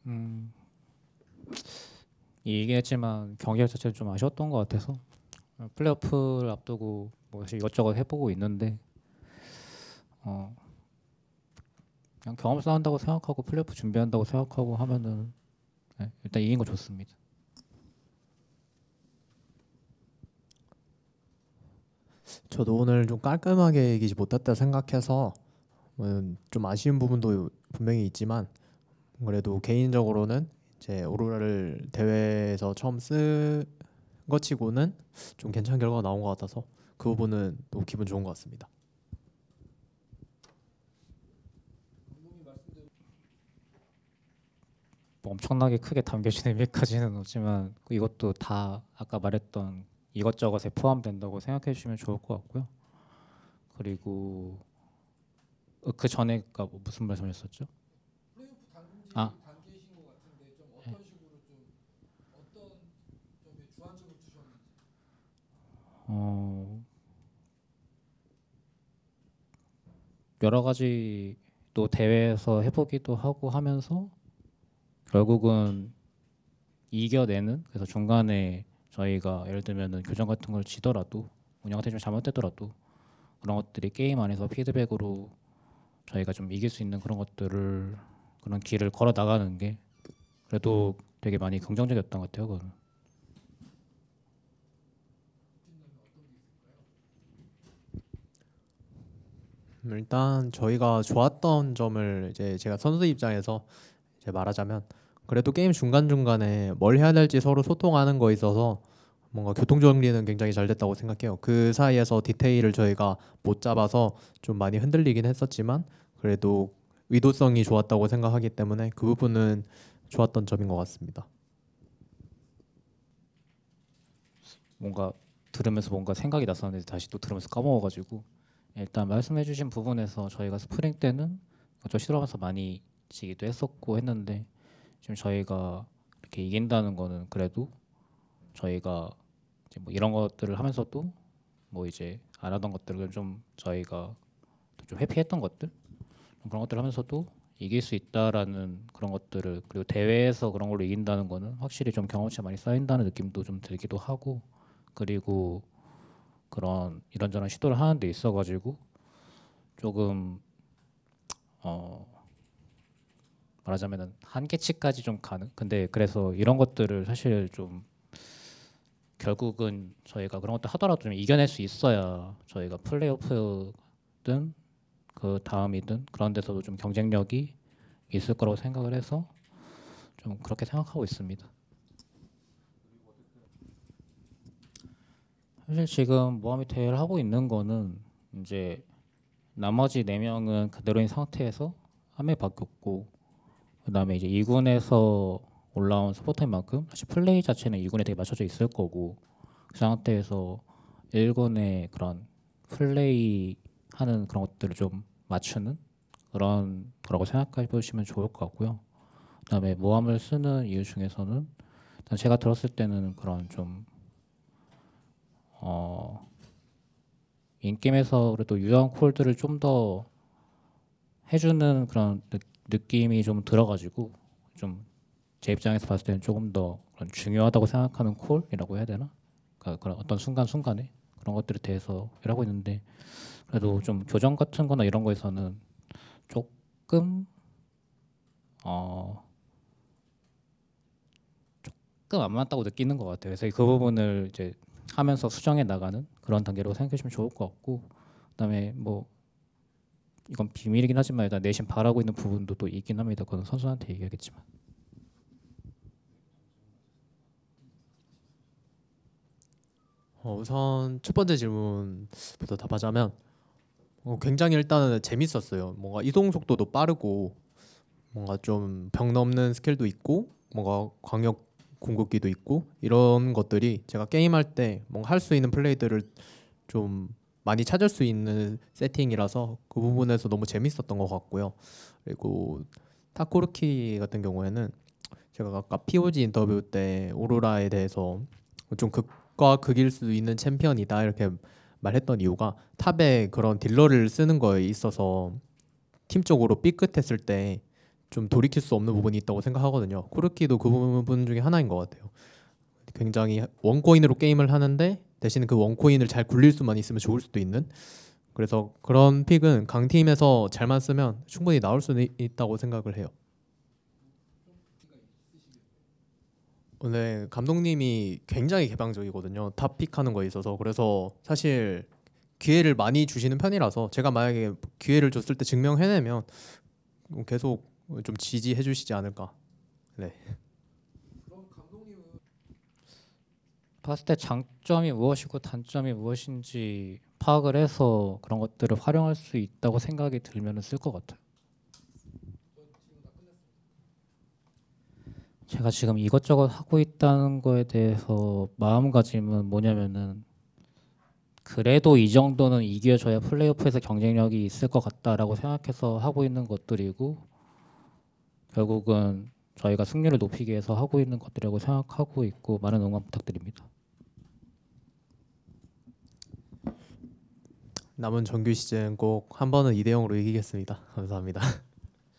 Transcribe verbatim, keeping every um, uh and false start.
음, 얘기했지만 경기력 자체는 좀 아쉬웠던 것 같아서 어, 플레이오프를 앞두고 뭐 사실 이것저것 해보고 있는데 어, 그냥 경험 쌓는다고 생각하고 플레이오프 준비한다고 생각하고 하면은 네, 일단 이긴 거 좋습니다. 저도 오늘 좀 깔끔하게 이기지 못했다 생각해서 음, 좀 아쉬운 부분도 분명히 있지만 그래도 개인적으로는 이제 오로라를 대회에서 처음 쓴 것 치고는 좀 괜찮은 결과가 나온 것 같아서 그 부분은 또 기분 좋은 것 같습니다. 뭐 엄청나게 크게 담겨진 의미까지는 없지만 이것도 다 아까 말했던 이것저것에 포함된다고 생각해 주시면 좋을 것 같고요. 그리고 어, 그 전에가 뭐 무슨 말씀하셨었죠? 아, 어, 여러 가지 또 대회에서 해보기도 하고 하면서 결국은 이겨내는 그래서 중간에 저희가 예를 들면은 교정 같은 걸 지더라도 운영 같은 좀 잘못되더라도 그런 것들이 게임 안에서 피드백으로 저희가 좀 이길 수 있는 그런 것들을 그런 길을 걸어 나가는 게 그래도 되게 많이 긍정적이었던 것 같아요. 그거는. 음, 일단 저희가 좋았던 점을 이제 제가 선수 입장에서 이제 말하자면 그래도 게임 중간중간에 뭘 해야 될지 서로 소통하는 거 있어서 뭔가 교통 정리는 굉장히 잘 됐다고 생각해요. 그 사이에서 디테일을 저희가 못 잡아서 좀 많이 흔들리긴 했었지만 그래도 의도성이 좋았다고 생각하기 때문에 그 부분은 좋았던 점인 것 같습니다. 뭔가 들으면서 뭔가 생각이 났었는데 다시 또 들으면서 까먹어가지고 일단 말씀해주신 부분에서 저희가 스프링 때는 저 시들어가면서 많이 지기도 했었고 했는데 지금 저희가 이렇게 이긴다는 거는 그래도 저희가 이제 뭐 이런 것들을 하면서도 뭐 이제 안 하던 것들을 좀 저희가 좀 회피했던 것들 그런 것들을 하면서도 이길 수 있다라는 그런 것들을 그리고 대회에서 그런 걸로 이긴다는 거는 확실히 좀 경험치가 많이 쌓인다는 느낌도 좀 들기도 하고 그리고 그런 이런저런 시도를 하는 데 있어가지고 조금 어 말하자면은 한계치까지 좀 가는 근데 그래서 이런 것들을 사실 좀 결국은 저희가 그런 것들 하더라도 좀 이겨낼 수 있어야 저희가 플레이오프든 그 다음이든 그런 데서도 좀 경쟁력이 있을 거라고 생각을 해서 좀 그렇게 생각하고 있습니다. 사실 지금 모하미 대회를 하고 있는 거는 이제 나머지 네 명은 그대로인 상태에서 한 명 바뀌었고 그다음에 이제 이 군에서 올라온 서포터인 만큼 사실 플레이 자체는 이 군에 되게 맞춰져 있을 거고 그 상태에서 일 군의 그런 플레이 하는 그런 것들을 좀 맞추는 그런 거라고 생각해 보시면 좋을 것 같고요. 그다음에 모함을 쓰는 이유 중에서는 일단 제가 들었을 때는 그런 좀 어, 인게임에서 그래도 유효한 콜드를 좀 더 해주는 그런 느, 느낌이 좀 들어가지고 좀 제 입장에서 봤을 때는 조금 더 그런 중요하다고 생각하는 콜이라고 해야 되나? 그러니까 그런 어떤 순간순간에 그런 것들에 대해서 일하고 있는데 그래도 좀 교정 같은 거나 이런 거에서는 조금 어 조금 안 맞다고 느끼는 것 같아요. 그래서 그 부분을 이제 하면서 수정해 나가는 그런 단계로 생각해 주시면 좋을 것 같고 그다음에 뭐 이건 비밀이긴 하지만 일단 내심 바라고 있는 부분도 또 있긴 합니다. 그건 선수한테 얘기하겠지만. 어, 우선 첫 번째 질문부터 답하자면 어, 굉장히 일단은 재밌었어요. 뭔가 이동 속도도 빠르고 뭔가 좀 벽 넘는 스킬도 있고 뭔가 광역 궁극기도 있고 이런 것들이 제가 게임할 때 뭔가 할 수 있는 플레이들을 좀 많이 찾을 수 있는 세팅이라서 그 부분에서 너무 재밌었던 것 같고요. 그리고 타코르키 같은 경우에는 제가 아까 피오지 인터뷰 때 오로라에 대해서 좀 극과 극일 수 있는 챔피언이다 이렇게 말했던 이유가 탑에 그런 딜러를 쓰는 거에 있어서 팀적으로 삐끗했을 때 좀 돌이킬 수 없는 부분이 있다고 생각하거든요. 코르키도 그 부분 중에 하나인 것 같아요. 굉장히 원코인으로 게임을 하는데 대신 그 원코인을 잘 굴릴 수만 있으면 좋을 수도 있는, 그래서 그런 픽은 강팀에서 잘만 쓰면 충분히 나올 수 있다고 생각을 해요. 오늘 감독님이 굉장히 개방적이거든요. 탑 픽하는 거에 있어서. 그래서 사실 기회를 많이 주시는 편이라서 제가 만약에 기회를 줬을 때 증명해내면 계속 좀 지지해 주시지 않을까. 네. 봤을 때 장점이 무엇이고 단점이 무엇인지 파악을 해서 그런 것들을 활용할 수 있다고 생각이 들면 쓸 것 같아요. 제가 지금 이것저것 하고 있다는 거에 대해서 마음가짐은 뭐냐면은 그래도 이 정도는 이겨줘야 플레이오프에서 경쟁력이 있을 것 같다라고 생각해서 하고 있는 것들이고, 결국은 저희가 승률을 높이기 위해서 하고 있는 것들이라고 생각하고 있고, 많은 응원 부탁드립니다. 남은 정규 시즌 꼭 한 번은 이 대 영으로 이기겠습니다. 감사합니다.